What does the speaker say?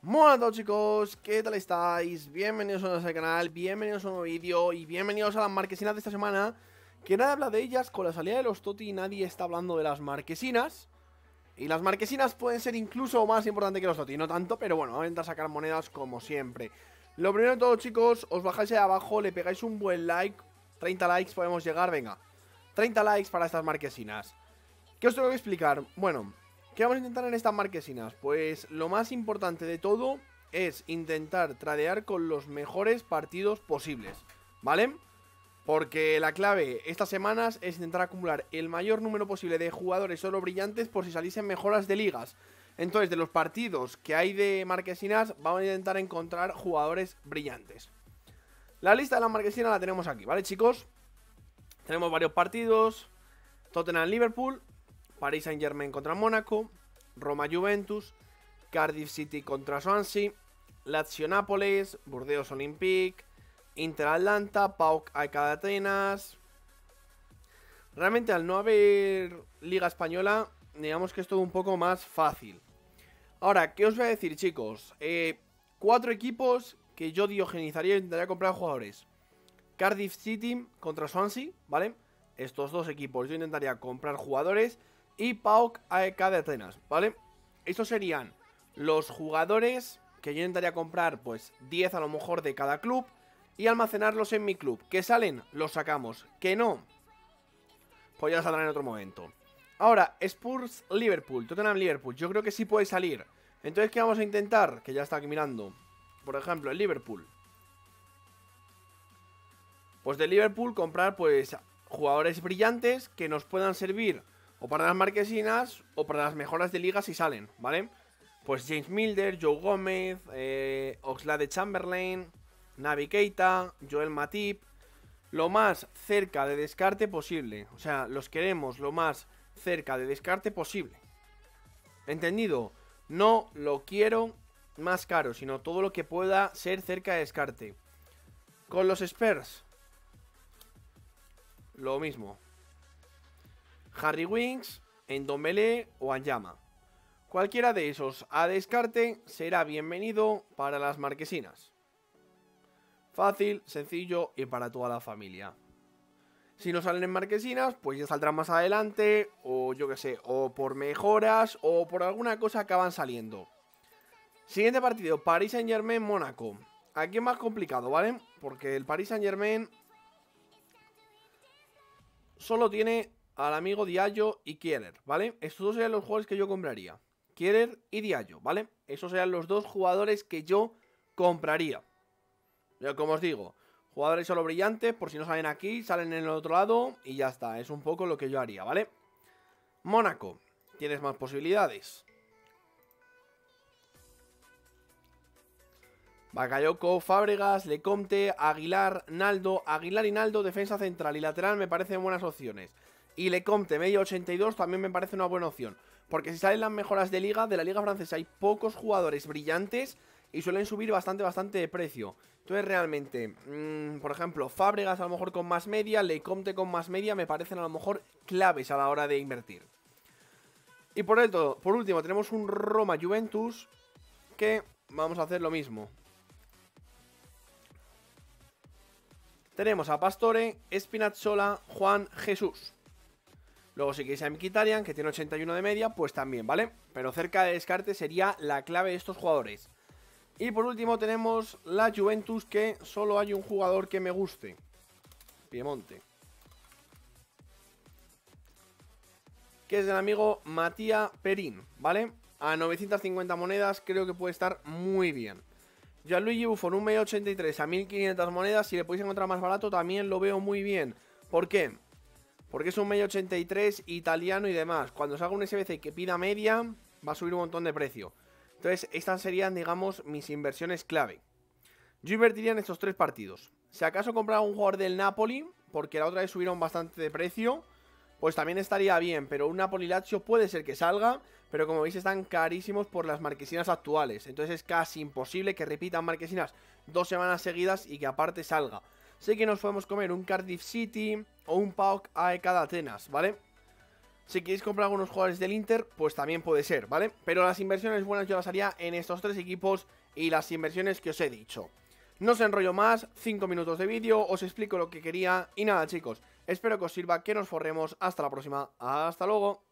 Hola a todos chicos, ¿qué tal estáis? Bienvenidos a nuestro canal, bienvenidos a un nuevo vídeo y bienvenidos a las marquesinas de esta semana. Que nadie habla de ellas, con la salida de los TOTY nadie está hablando de las marquesinas. Y las marquesinas pueden ser incluso más importantes que los TOTY, no tanto, pero bueno, vamos a intentar sacar monedas como siempre. Lo primero de todo chicos, os bajáis ahí abajo, le pegáis un buen like, 30 likes podemos llegar, venga. 30 likes para estas marquesinas. ¿Qué os tengo que explicar? Bueno, ¿qué vamos a intentar en estas marquesinas? Pues lo más importante de todo es intentar tradear con los mejores partidos posibles, ¿vale? Porque la clave estas semanas es intentar acumular el mayor número posible de jugadores solo brillantes por si saliesen mejoras de ligas. Entonces, de los partidos que hay de marquesinas, vamos a intentar encontrar jugadores brillantes. La lista de las marquesinas la tenemos aquí, ¿vale, chicos? Tenemos varios partidos: Tottenham-Liverpool, Paris Saint-Germain contra Mónaco, Roma-Juventus, Cardiff City contra Swansea, Lazio-Nápoles, Burdeos-Olympique, Inter-Atlanta, PAOK de Atenas. Realmente al no haber Liga Española, digamos que es todo un poco más fácil. Ahora, ¿qué os voy a decir, chicos? 4 equipos que yo diogenizaría e intentaría comprar jugadores. Cardiff City contra Swansea, ¿vale? Estos dos equipos yo intentaría comprar jugadores. Y PAOK de Atenas, ¿vale? Estos serían los jugadores que yo intentaría comprar, pues 10 a lo mejor de cada club, y almacenarlos en mi club. Que salen, los sacamos. Que no, pues ya saldrán en otro momento. Ahora, Spurs-Liverpool, Tottenham-Liverpool, yo creo que sí puede salir. Entonces, ¿qué vamos a intentar? Que ya está aquí mirando. Por ejemplo, el Liverpool. Pues de Liverpool comprar, pues, jugadores brillantes que nos puedan servir o para las marquesinas o para las mejoras de liga si salen, ¿vale? Pues James Milner, Joe Gómez, Oxlade-Chamberlain, Naby Keita, Joel Matip. Lo más cerca de descarte posible. O sea, los queremos lo más cerca de descarte posible. ¿Entendido? No lo quiero más caro, sino todo lo que pueda ser cerca de descarte. Con los Spurs, lo mismo. Harry Winks, Ndombele o Anyama. Cualquiera de esos a descarte será bienvenido para las marquesinas. Fácil, sencillo y para toda la familia. Si no salen en marquesinas, pues ya saldrán más adelante, o yo que sé, o por mejoras, o por alguna cosa acaban saliendo. Siguiente partido, Paris Saint-Germain-Mónaco. Aquí es más complicado, ¿vale? Porque el Paris Saint-Germain solo tiene al amigo Diallo y Kieler, ¿vale? Estos dos serían los jugadores que yo compraría. Kieler y Diallo, ¿vale? Esos serían los dos jugadores que yo compraría. Ya como os digo, jugadores solo brillantes, por si no salen aquí, salen en el otro lado y ya está. Es un poco lo que yo haría, ¿vale? Mónaco, tienes más posibilidades. Bakayoko, Fábregas, Lecomte, Aguilar, Naldo. Aguilar y Naldo, defensa central y lateral me parecen buenas opciones. Y Lecomte, medio 82, también me parece una buena opción. Porque si salen las mejoras de la liga francesa hay pocos jugadores brillantes y suelen subir bastante de precio. Entonces realmente, por ejemplo, Fábregas a lo mejor con más media, Lecomte con más media me parecen a lo mejor claves a la hora de invertir. Y por último tenemos un Roma-Juventus que vamos a hacer lo mismo. Tenemos a Pastore, Spinazzola, Juan, Jesús. Luego si queréis a Mkhitaryan, que tiene 81 de media, pues también, ¿vale? Pero cerca de descarte sería la clave de estos jugadores. Y por último tenemos la Juventus, que solo hay un jugador que me guste. Piemonte. Que es del amigo Matías Perín, ¿vale? A 950 monedas creo que puede estar muy bien. Gianluigi Buffon, un medio 83 a 1500 monedas. Si le podéis encontrar más barato también lo veo muy bien. ¿Por qué? Porque es un medio 83 italiano y demás. Cuando salga un SBC que pida media, va a subir un montón de precio. Entonces estas serían, digamos, mis inversiones clave. Yo invertiría en estos 3 partidos. Si acaso comprara un jugador del Napoli, porque la otra vez subieron bastante de precio, pues también estaría bien. Pero un Napoli-Lazio puede ser que salga, pero como veis están carísimos por las marquesinas actuales. Entonces es casi imposible que repitan marquesinas 2 semanas seguidas y que aparte salga. Sé que nos podemos comer un Cardiff City o un PAOK de Atenas, ¿vale? Si queréis comprar algunos jugadores del Inter, pues también puede ser, ¿vale? Pero las inversiones buenas yo las haría en estos 3 equipos y las inversiones que os he dicho. No os enrollo más, 5 minutos de vídeo, os explico lo que quería y nada chicos, espero que os sirva, que nos forremos, hasta la próxima, hasta luego.